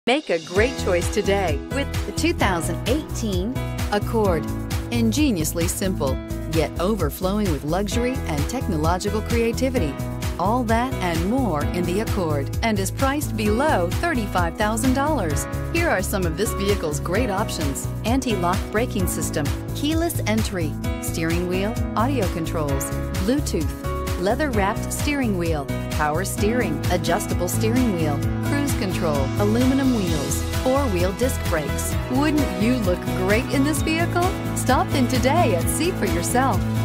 Make a great choice today with the 2018 Accord. Ingeniously simple, yet overflowing with luxury and technological creativity. All that and more in the Accord, and is priced below $35,000. Here are some of this vehicle's great options: anti-lock braking system, keyless entry, steering wheel audio controls, Bluetooth, leather-wrapped steering wheel, power steering, adjustable steering wheel, cruise control, aluminum wheels, four-wheel disc brakes. Wouldn't you look great in this vehicle? Stop in today and see for yourself.